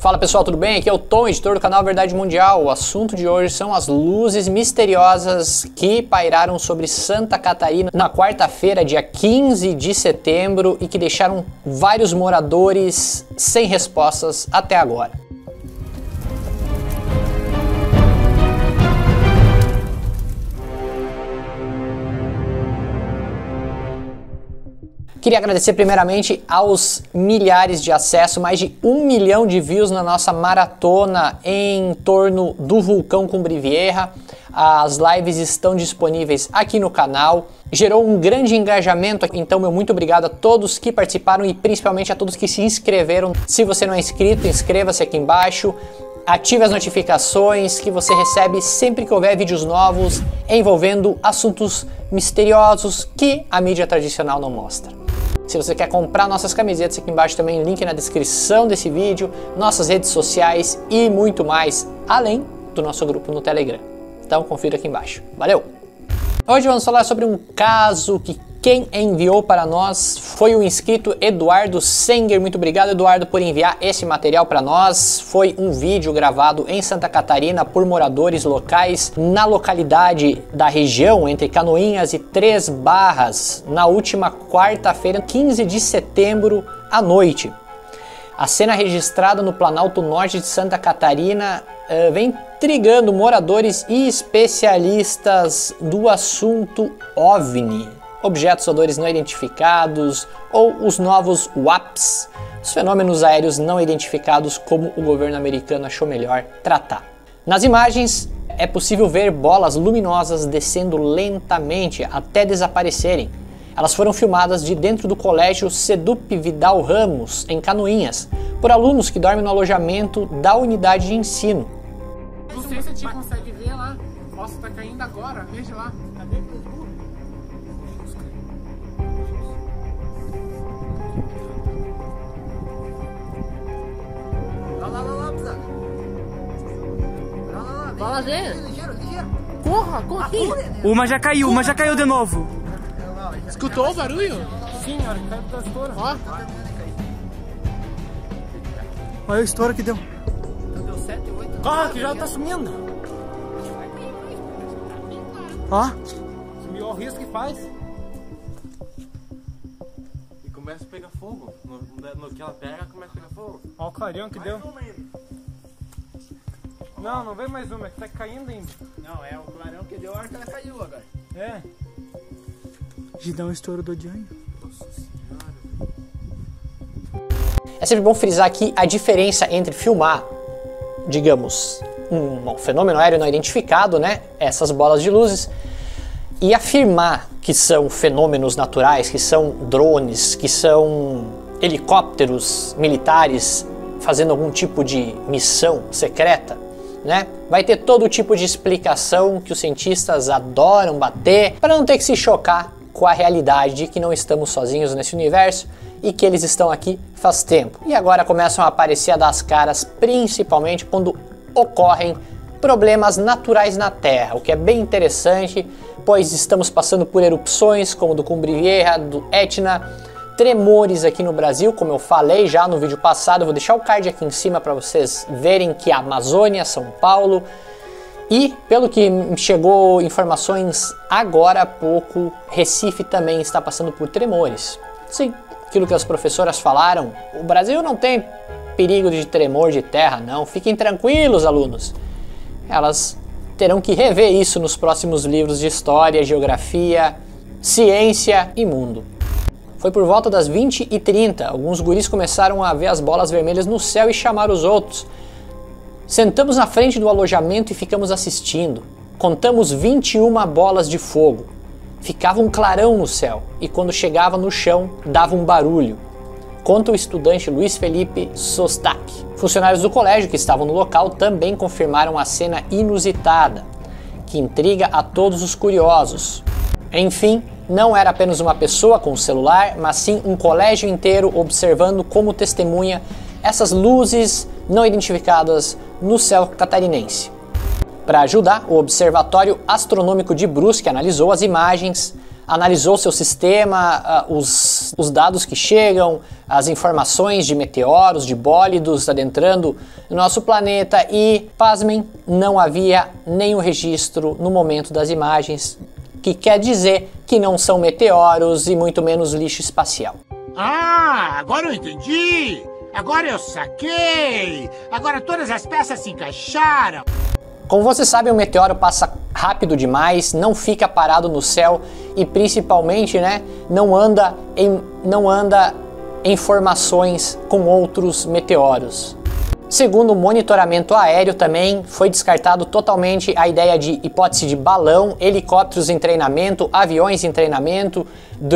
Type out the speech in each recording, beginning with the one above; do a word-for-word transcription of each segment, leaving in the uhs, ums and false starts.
Fala pessoal, tudo bem? Aqui é o Tom, editor do canal Verdade Mundial. O assunto de hoje são as luzes misteriosas que pairaram sobre Santa Catarina na quarta-feira, dia quinze de setembro, e que deixaram vários moradores sem respostas até agora. Queria agradecer primeiramente aos milhares de acessos, mais de um milhão de views na nossa maratona em torno do vulcão Cumbre Vieja. As lives estão disponíveis aqui no canal. Gerou um grande engajamento, então meu muito obrigado a todos que participaram e principalmente a todos que se inscreveram. Se você não é inscrito, inscreva-se aqui embaixo. Ative as notificações que você recebe sempre que houver vídeos novos envolvendo assuntos misteriosos que a mídia tradicional não mostra. Se você quer comprar nossas camisetas, aqui embaixo também link na descrição desse vídeo, nossas redes sociais e muito mais, além do nosso grupo no Telegram. Então confira aqui embaixo. Valeu! Hoje vamos falar sobre um caso que quem enviou para nós foi o inscrito Eduardo Senger. Muito obrigado, Eduardo, por enviar esse material para nós. Foi um vídeo gravado em Santa Catarina por moradores locais na localidade da região entre Canoinhas e Três Barras na última quarta-feira, quinze de setembro, à noite. A cena registrada no Planalto Norte de Santa Catarina uh, vem intrigando moradores e especialistas do assunto OVNI, objetos voadores não identificados, ou os novos U A Ps, os fenômenos aéreos não identificados, como o governo americano achou melhor tratar. Nas imagens é possível ver bolas luminosas descendo lentamente até desaparecerem. Elas foram filmadas de dentro do colégio Sedup Vidal Ramos, em Canoinhas, por alunos que dormem no alojamento da unidade de ensino. Não sei se a gente consegue ver lá. Nossa, tá caindo agora, veja lá. Cadê o tubo? Lá, lá, lá, lá, precisa. Lá, lá, lá. Vai lá, Zé. Ligeiro, ligeiro. Corra, corra. Uma já caiu, uma já caiu de novo. Escutou o barulho? Sim, olha, caiu da estoura. Ó. Olha o estouro que deu. Deu sete, oito. Corra, que já tá sumindo. Ó. Sumiu o risco que faz. E começa a pegar fogo. No, no que ela pega, começa a pegar fogo. Olha o clareão que deu. Não, não vem mais uma, é que tá caindo ainda. Não, é o clarão que deu a hora que ela caiu agora. É. De dar um estouro do Johnny. Nossa senhora. É sempre bom frisar aqui a diferença entre filmar, digamos, um, um fenômeno aéreo não identificado, né, essas bolas de luzes, e afirmar que são fenômenos naturais, que são drones, que são helicópteros militares fazendo algum tipo de missão secreta, né? Vai ter todo tipo de explicação que os cientistas adoram bater para não ter que se chocar com a realidade de que não estamos sozinhos nesse universo e que eles estão aqui faz tempo. E agora começam a aparecer a dar as caras, principalmente quando ocorrem problemas naturais na Terra, o que é bem interessante, pois estamos passando por erupções como do Cumbre Vieja, do Etna, tremores aqui no Brasil, como eu falei já no vídeo passado. Eu vou deixar o card aqui em cima para vocês verem que a Amazônia, São Paulo, e, pelo que chegou informações agora há pouco, Recife também está passando por tremores. Sim, aquilo que as professoras falaram, o Brasil não tem perigo de tremor de terra, não. Fiquem tranquilos, alunos. Elas terão que rever isso nos próximos livros de História, Geografia, Ciência e Mundo. Foi por volta das vinte e trinta, alguns guris começaram a ver as bolas vermelhas no céu e chamar os outros. Sentamos na frente do alojamento e ficamos assistindo. Contamos vinte e uma bolas de fogo. Ficava um clarão no céu e quando chegava no chão dava um barulho. Conta o estudante Luiz Felipe Sostak. Funcionários do colégio que estavam no local também confirmaram a cena inusitada, que intriga a todos os curiosos. Enfim, não era apenas uma pessoa com um celular, mas sim um colégio inteiro observando como testemunha essas luzes não identificadas no céu catarinense. Para ajudar, o Observatório Astronômico de Brusque analisou as imagens, analisou seu sistema, uh, os, os dados que chegam, as informações de meteoros, de bólidos adentrando no nosso planeta e, pasmem, não havia nenhum registro no momento das imagens, que quer dizer que não são meteoros e muito menos lixo espacial. Ah, agora eu entendi! Agora eu saquei! Agora todas as peças se encaixaram! Como você sabe, o meteoro passa rápido demais, não fica parado no céu e principalmente, né, não anda em, não anda em formações com outros meteoros. Segundo o monitoramento aéreo, também foi descartado totalmente a ideia de hipótese de balão, helicópteros em treinamento, aviões em treinamento,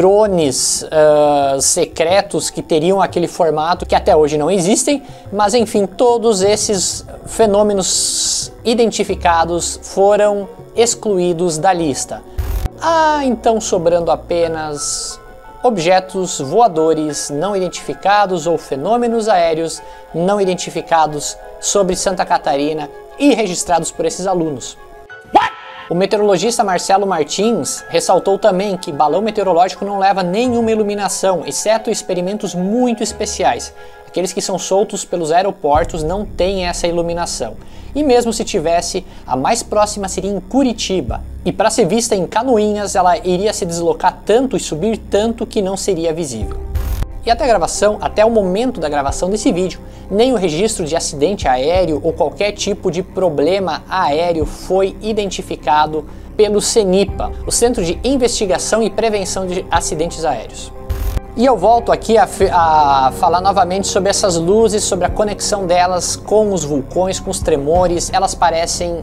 drones uh, secretos que teriam aquele formato que até hoje não existem, mas enfim, todos esses fenômenos identificados foram excluídos da lista. Ah, então sobrando apenas objetos voadores não identificados ou fenômenos aéreos não identificados sobre Santa Catarina e registrados por esses alunos. What? O meteorologista Marcelo Martins ressaltou também que balão meteorológico não leva nenhuma iluminação, exceto experimentos muito especiais. Aqueles que são soltos pelos aeroportos não têm essa iluminação. E mesmo se tivesse, a mais próxima seria em Curitiba. E para ser vista em Canoinhas, ela iria se deslocar tanto e subir tanto que não seria visível. E até a gravação, até o momento da gravação desse vídeo, nem o registro de acidente aéreo ou qualquer tipo de problema aéreo foi identificado pelo CENIPA, o Centro de Investigação e Prevenção de Acidentes Aéreos. E eu volto aqui a, a falar novamente sobre essas luzes, sobre a conexão delas com os vulcões, com os tremores. Elas parecem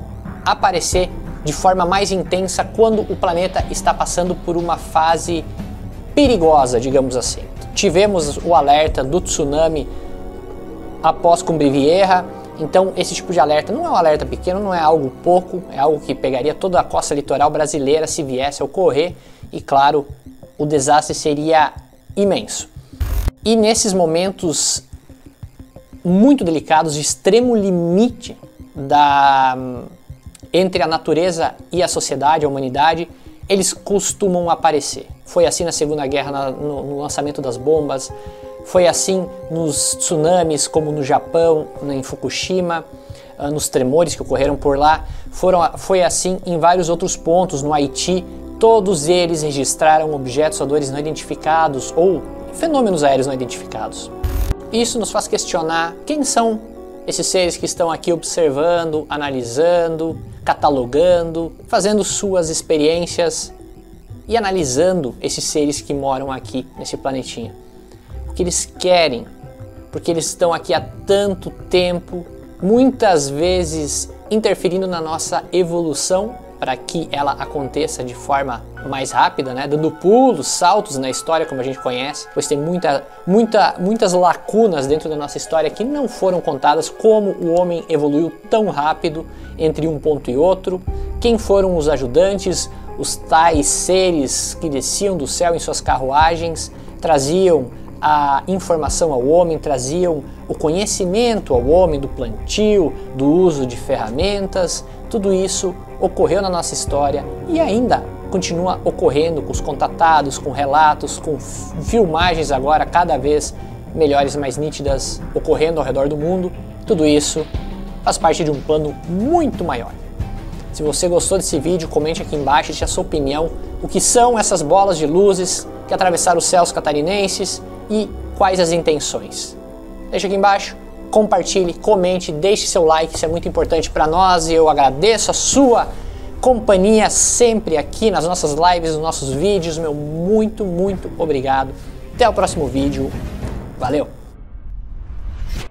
aparecer de forma mais intensa quando o planeta está passando por uma fase perigosa, digamos assim. Tivemos o alerta do tsunami após Cumbre-Vieja, então esse tipo de alerta não é um alerta pequeno, não é algo pouco, é algo que pegaria toda a costa litoral brasileira se viesse a ocorrer e, claro, o desastre seria imenso. E nesses momentos muito delicados, de extremo limite da, entre a natureza e a sociedade, a humanidade, eles costumam aparecer. Foi assim na Segunda Guerra, na, no, no lançamento das bombas, foi assim nos tsunamis, como no Japão, em Fukushima, nos tremores que ocorreram por lá, foram, foi assim em vários outros pontos, no Haiti. Todos eles registraram objetos voadores não identificados ou fenômenos aéreos não identificados. Isso nos faz questionar quem são esses seres que estão aqui observando, analisando, catalogando, fazendo suas experiências e analisando esses seres que moram aqui nesse planetinha. O que eles querem, porque eles estão aqui há tanto tempo, muitas vezes interferindo na nossa evolução para que ela aconteça de forma mais rápida, né? Dando pulos, saltos na história como a gente conhece, pois tem muita, muita, muitas lacunas dentro da nossa história que não foram contadas, como o homem evoluiu tão rápido entre um ponto e outro, quem foram os ajudantes, os tais seres que desciam do céu em suas carruagens, traziam a informação ao homem, traziam o conhecimento ao homem do plantio, do uso de ferramentas. Tudo isso ocorreu na nossa história e ainda continua ocorrendo com os contatados, com relatos, com filmagens agora cada vez melhores, mais nítidas, ocorrendo ao redor do mundo. Tudo isso faz parte de um plano muito maior. Se você gostou desse vídeo, comente aqui embaixo, deixe a sua opinião. O que são essas bolas de luzes que atravessaram os céus catarinenses e quais as intenções? Deixa aqui embaixo, compartilhe, comente, deixe seu like, isso é muito importante para nós e eu agradeço a sua companhia sempre aqui nas nossas lives, nos nossos vídeos. Meu muito, muito obrigado. Até o próximo vídeo. Valeu!